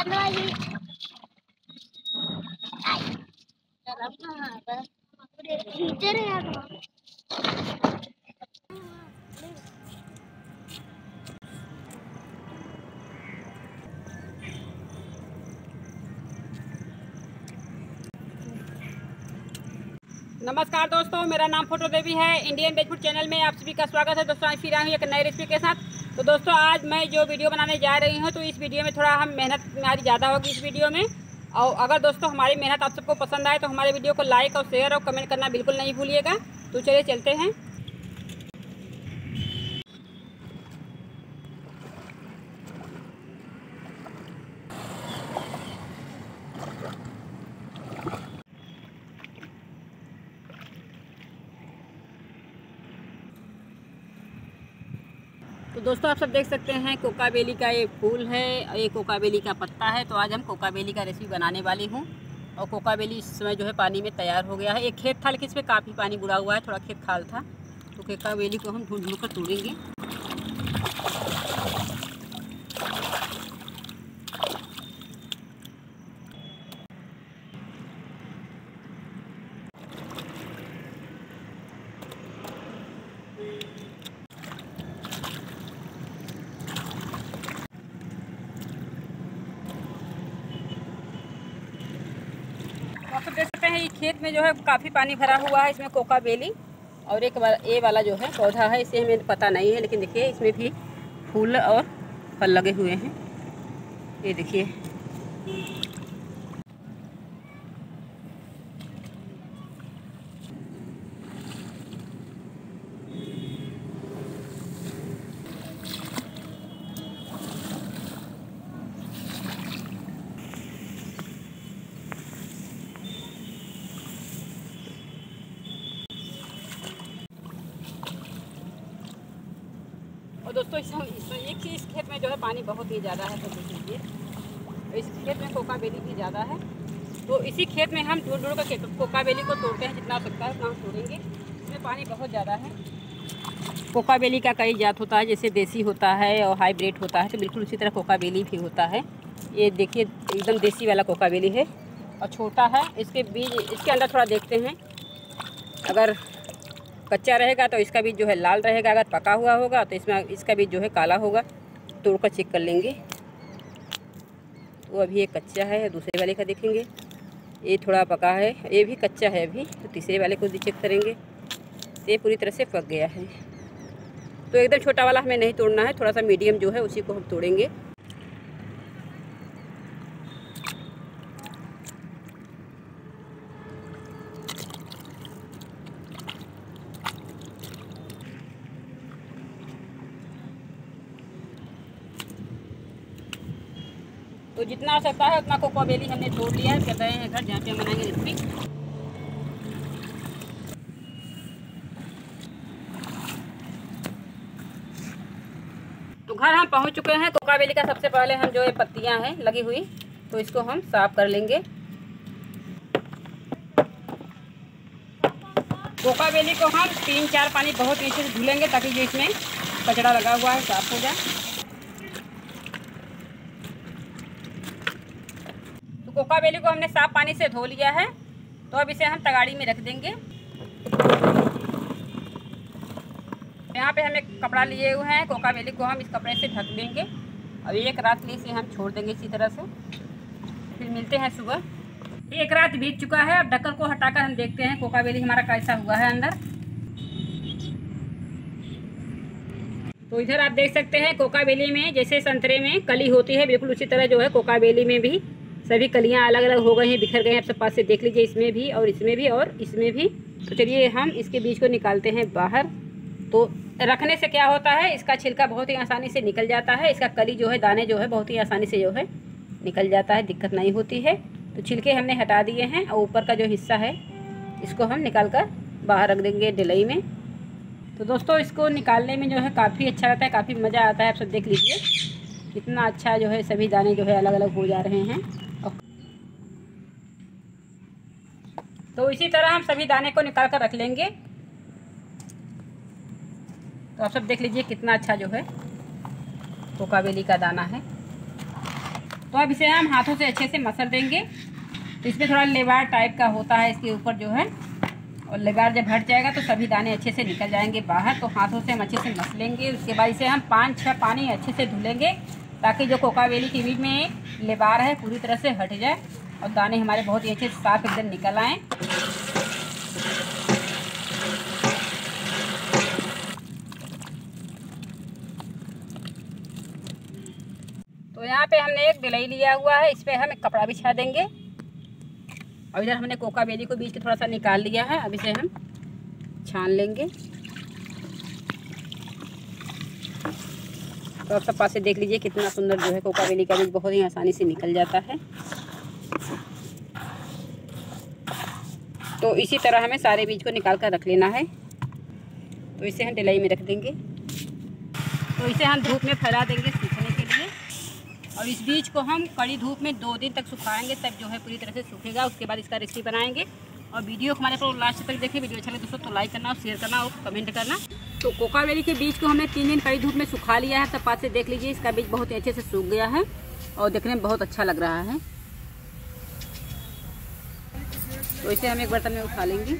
नमस्कार दोस्तों, मेरा नाम फोटो देवी है। इंडियन वेज फूड चैनल में आप सभी का स्वागत है। दोस्तों, आज फिर आई हूँ एक नई रेसिपी के साथ। तो दोस्तों, आज मैं जो वीडियो बनाने जा रही हूँ, तो इस वीडियो में थोड़ा मेहनत हमारी ज़्यादा होगी इस वीडियो में। और अगर दोस्तों हमारी मेहनत आप सबको पसंद आए तो हमारे वीडियो को लाइक और शेयर और कमेंट करना बिल्कुल नहीं भूलिएगा। तो चलिए चलते हैं। तो दोस्तों, आप सब देख सकते हैं कोकाबेली का ये फूल है और ये कोकाबेली का पत्ता है। तो आज हम कोकाबेली का रेसिपी बनाने वाली हूँ। और कोकाबेली इस समय जो है पानी में तैयार हो गया है। एक खेत था लेकिन इसमें काफ़ी पानी बुरा हुआ है, थोड़ा खेत खाल था। तो कोकाबेली को हम ढूंढ कर तोड़ेंगे। आप देख सकते हैं ये खेत में जो है काफ़ी पानी भरा हुआ है। इसमें कोकाबेली और एक ये वाला जो है पौधा है, इसे हमें पता नहीं है, लेकिन देखिए इसमें भी फूल और फल लगे हुए हैं। ये देखिए, और दोस्तों इस खेत में जो है पानी बहुत ही ज़्यादा है। तो देख लीजिए, इस खेत में कोकाबेली भी ज़्यादा है। तो इसी खेत में हम ढूंढ कर कोकाबेली को तोड़ते हैं। जितना हो सकता है उतना हम तोड़ेंगे। इसमें पानी बहुत ज़्यादा है। कोकाबेली का कई जात होता है, जैसे देसी होता है और हाइब्रिड होता है। तो बिल्कुल उसी तरह कोकाबेली भी होता है। ये देखिए एकदम देसी वाला कोकाबेली है और छोटा है। इसके बीज इसके अंदर थोड़ा देखते हैं। अगर कच्चा रहेगा तो इसका बीज जो है लाल रहेगा, अगर पका हुआ होगा तो इसका बीज जो है काला होगा। तोड़ कर चेक कर लेंगे। तो अभी ये कच्चा है। दूसरे वाले का देखेंगे, ये थोड़ा पका है, ये भी कच्चा है अभी। तो तीसरे वाले को भी चेक करेंगे। ये पूरी तरह से पक गया है। तो एकदम छोटा वाला हमें नहीं तोड़ना है, थोड़ा सा मीडियम जो है उसी को हम तोड़ेंगे। तो जितना हो सकता है उतना कोकाबेली हमने तोड़ लिया है। चल रहे हैं घर, जहाँ पे हम बनाएंगे रेसिपी। तो घर हम पहुँच चुके हैं। कोकाबेली का सबसे पहले हम जो ये पत्तियाँ हैं लगी हुई, तो इसको हम साफ कर लेंगे। कोकाबेली को हम 3-4 पानी बहुत नीचे से धुलेंगे ताकि जो इसमें कचरा लगा हुआ है साफ हो जाए। तो कोकाबेली को हमने साफ पानी से धो लिया है। तो अब इसे हम तगाड़ी में रख देंगे। यहाँ पे हम एक कपड़ा लिए हुए हैं। कोकाबेली को हम इस कपड़े से ढक देंगे और एक रात के लिए इसे हम छोड़ देंगे इसी तरह से। फिर मिलते हैं सुबह। एक रात बीत चुका है। अब ढक्कन को हटाकर हम देखते हैं कोकाबेली हमारा कैसा हुआ है अंदर। तो इधर आप देख सकते हैं कोकाबेली में जैसे संतरे में कली होती है, बिल्कुल उसी तरह जो है कोकाबेली में भी सभी कलियां अलग अलग हो गई हैं, बिखर गए हैं। आप सब पास से देख लीजिए, इसमें भी और इसमें भी और इसमें भी। तो चलिए हम इसके बीज को निकालते हैं बाहर। तो रखने से क्या होता है, इसका छिलका बहुत ही आसानी से निकल जाता है। इसका कली जो है, दाने जो है बहुत ही आसानी से जो है निकल जाता है, दिक्कत नहीं होती है। तो छिलके हमने हटा दिए हैं और ऊपर का जो हिस्सा है इसको हम निकाल कर बाहर रख देंगे डिलई में। तो दोस्तों, इसको निकालने में जो है काफ़ी अच्छा रहता है, काफ़ी मज़ा आता है। आप सब देख लीजिए कितना अच्छा जो है सभी दाने जो है अलग अलग हो जा रहे हैं। तो इसी तरह हम सभी दाने को निकाल कर रख लेंगे। तो आप सब देख लीजिए कितना अच्छा जो है कोकाबेली का दाना है। तो अब इसे हम हाथों से अच्छे से मसल देंगे। तो इसमें थोड़ा लेवार टाइप का होता है इसके ऊपर जो है, और लेवार जब हट जाएगा तो सभी दाने अच्छे से निकल जाएंगे बाहर। तो हाथों से हम अच्छे से मसलेंगे। उसके बाद इसे हम 5-6 पानी अच्छे से धुलेंगे ताकि जो कोका बेली के बीच में लेवार है पूरी तरह से हट जाए और दाने हमारे बहुत ही अच्छे से साफ एकदम निकल आएँ। तो यहाँ पे हमने एक डिलाई लिया हुआ है, इस पर हम एक कपड़ा बिछा देंगे। और इधर हमने कोका बेली को बीच के थोड़ा सा निकाल लिया है। अब इसे हम छान लेंगे। तो आप सब पास से देख लीजिए कितना सुंदर जो है कोका बेली का बीज बहुत ही आसानी से निकल जाता है। तो इसी तरह हमें सारे बीज को निकाल कर रख लेना है। तो इसे हम डिलाई में रख देंगे। तो इसे हम धूप में फैला देंगे सूखने के लिए। और इस बीज को हम कड़ी धूप में 2 दिन तक सुखाएंगे, तब जो है पूरी तरह से सूखेगा। उसके बाद इसका रेसिपी बनाएंगे। और वीडियो हमारे पर लास्ट तक देखें। वीडियो अच्छा लगे दोस्तों तो लाइक करना और शेयर करना और कमेंट करना। तो कोका बेली के बीज को हमने 3 दिन कड़ी धूप में सुखा लिया है। सब पास से देख लीजिए इसका बीज बहुत ही अच्छे से सूख गया है और देखने में बहुत अच्छा लग रहा है। तो इसे हम एक बर्तन में उठा लेंगे।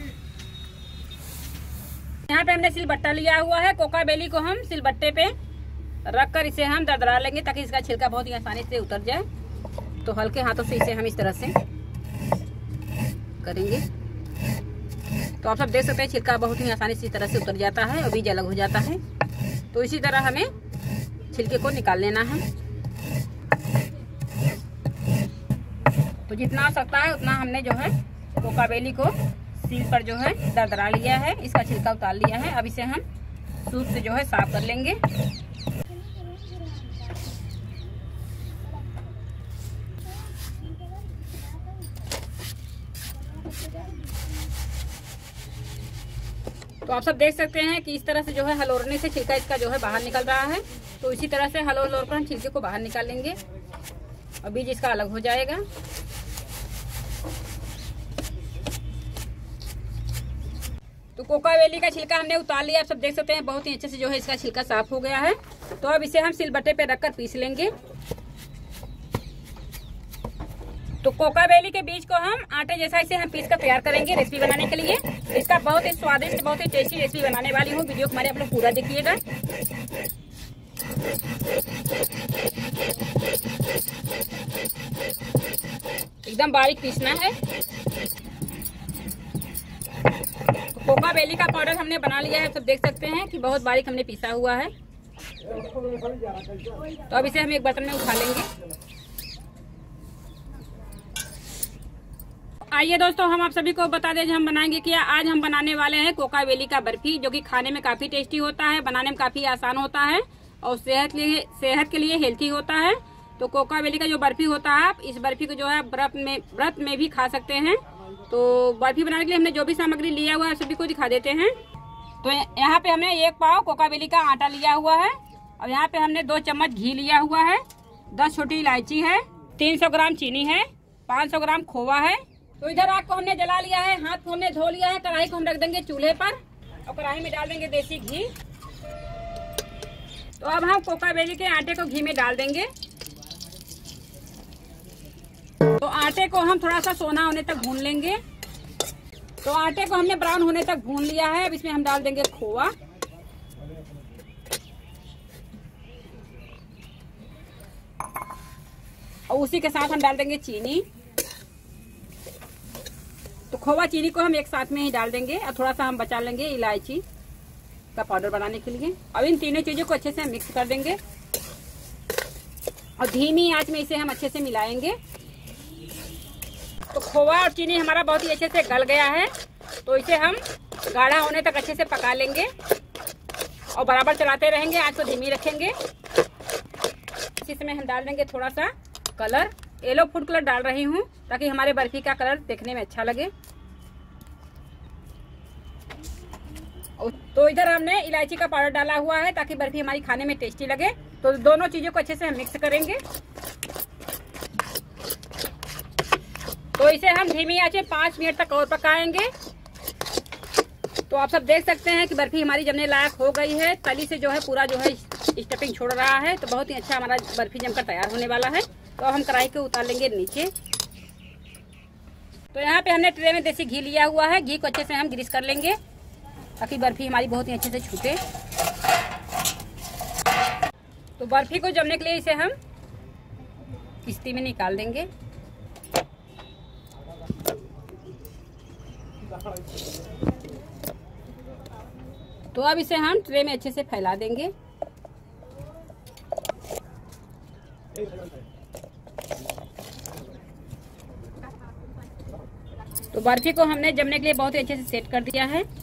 यहाँ पे हमने सिलबट्टा लिया हुआ है। कोका बेली को हम सिलबट्टे पे रख कर इसे हम दरदरा लेंगे ताकि इसका छिलका बहुत ही आसानी से उतर जाए। तो हल्के हाथों से इसे हम इस तरह से करेंगे। तो आप सब देख सकते हैं छिलका बहुत ही आसानी से इस तरह से उतर जाता है और बीज अलग हो जाता है। तो इसी तरह हमें छिलके को निकाल लेना है। तो जितना हो सकता है उतना हमने जो है कोका बेली को सील पर जो है दरदरा लिया है, इसका छिलका उतार लिया है। अब इसे हम सूप से जो है साफ कर लेंगे। तो आप सब देख सकते हैं कि इस तरह से जो है हलोरने से छिलका इसका जो है बाहर निकल रहा है। तो इसी तरह से हलोर कर हम छिलके को बाहर निकाल लेंगे और बीज इसका अलग हो जाएगा। तो कोका बेली का छिलका हमने उतार लिया। आप सब देख सकते हैं बहुत ही अच्छे से जो है इसका छिलका साफ हो गया है। तो अब इसे हम सिलबट्टे पे रखकर पीस लेंगे। तो कोका बेली के बीज को हम आटे जैसा इसे हम पीस कर तैयार करेंगे रेसिपी बनाने के लिए। इसका बहुत ही स्वादिष्ट बहुत ही टेस्टी रेसिपी बनाने वाली हूँ। वीडियो को हमारे आप लोग पूरा देखिएगा। एकदम बारीक पीसना है। तो कोका बेली का पाउडर हमने बना लिया है। सब देख सकते हैं कि बहुत बारीक हमने पीसा हुआ है। तो अब इसे हम एक बर्तन में उठा लेंगे। आइए दोस्तों हम आप सभी को बता दें हम बनाएंगे क्या। आज हम बनाने वाले हैं कोका बेली का बर्फी, जो कि खाने में काफी टेस्टी होता है, बनाने में काफी आसान होता है और सेहत के लिए हेल्थी होता है। तो कोका बेली का जो बर्फी होता है, आप इस बर्फी को जो है व्रत में भी खा सकते हैं। तो बर्फी बनाने के लिए हमने जो भी सामग्री लिया हुआ है सभी को दिखा देते हैं। तो यहाँ पे हमने 1 पाव कोका बेली का आटा लिया हुआ है और यहाँ पे हमने 2 चम्मच घी लिया हुआ है, 10 छोटी इलायची है, 300 ग्राम चीनी है, 500 ग्राम खोवा है। तो इधर आग को हमने जला लिया है, हाथ को हमने धो लिया है। कढ़ाई को हम रख देंगे चूल्हे पर और कढ़ाई में डाल देंगे देसी घी। तो अब हम कोका बेली के आटे को घी में डाल देंगे। तो आटे को हम थोड़ा सा सोना होने तक भून लेंगे। तो आटे को हमने ब्राउन होने तक भून लिया है। अब इसमें हम डाल देंगे खोवा और उसी के साथ हम डाल देंगे चीनी। तो खोवा चीनी को हम एक साथ में ही डाल देंगे और थोड़ा सा हम बचा लेंगे इलायची का पाउडर बनाने के लिए। अब इन तीनों चीजों को अच्छे से हम मिक्स कर देंगे और धीमी आंच में इसे हम अच्छे से मिलाएंगे। तो खोवा और चीनी हमारा बहुत ही अच्छे से गल गया है। तो इसे हम गाढ़ा होने तक अच्छे से पका लेंगे और बराबर चलाते रहेंगे, आंच को धीमी रखेंगे। इसी समय हम डाल देंगे थोड़ा सा कलर, येलो फूड कलर डाल रही हूँ ताकि हमारे बर्फी का कलर देखने में अच्छा लगे। तो इधर हमने इलायची का पाउडर डाला हुआ है ताकि बर्फी हमारी खाने में टेस्टी लगे। तो दोनों चीजों को अच्छे से हम मिक्स करेंगे। तो इसे हम धीमी आंच में 5 मिनट तक और पकाएंगे। तो आप सब देख सकते हैं कि बर्फी हमारी जमने लायक हो गई है। तली से जो है पूरा जो है स्टफिंग छोड़ रहा है। तो बहुत ही अच्छा हमारा बर्फी जमकर तैयार होने वाला है। तो हम कढ़ाई को उतार लेंगे नीचे। तो यहाँ पे हमने ट्रे में देसी घी लिया हुआ है। घी को अच्छे से हम ग्रीस कर लेंगे ताकि बर्फी हमारी बहुत ही अच्छे से छूटे। तो बर्फी को जमने के लिए इसे हम किस्ती में निकाल देंगे। तो अब इसे हम ट्रे में अच्छे से फैला देंगे। तो बर्फी को हमने जमने के लिए बहुत ही अच्छे से सेट कर दिया है।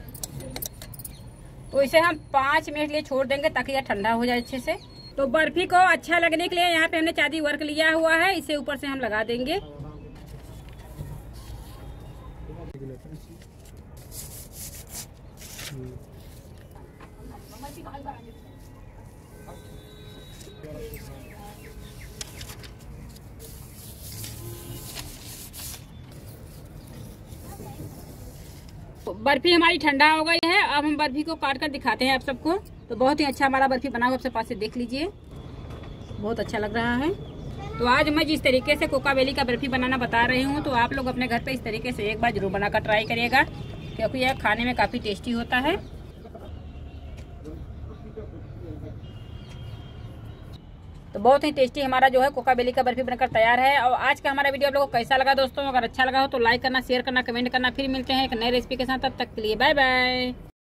तो इसे हम 5 मिनट के लिए छोड़ देंगे ताकि यह ठंडा हो जाए अच्छे से। तो बर्फी को अच्छा लगने के लिए यहाँ पे हमने चांदी वर्क लिया हुआ है, इसे ऊपर से हम लगा देंगे। बर्फी हमारी ठंडा हो गई है। अब हम बर्फी को काट कर दिखाते हैं आप सबको। तो बहुत ही अच्छा हमारा बर्फी बना हुआ, आपसे पास से देख लीजिए, बहुत अच्छा लग रहा है। तो आज मैं जिस तरीके से कोका बेली का बर्फी बनाना बता रही हूँ, तो आप लोग अपने घर पे इस तरीके से एक बार जरूर बनाकर ट्राई करिएगा, क्योंकि यह खाने में काफ़ी टेस्टी होता है। तो बहुत ही टेस्टी हमारा जो है कोका बेली का बर्फी बनकर तैयार है। और आज का हमारा वीडियो आप लोगों को कैसा लगा दोस्तों? अगर अच्छा लगा हो तो लाइक करना, शेयर करना, कमेंट करना। फिर मिलते हैं एक नए रेसिपी के साथ, तब तक के लिए बाय बाय।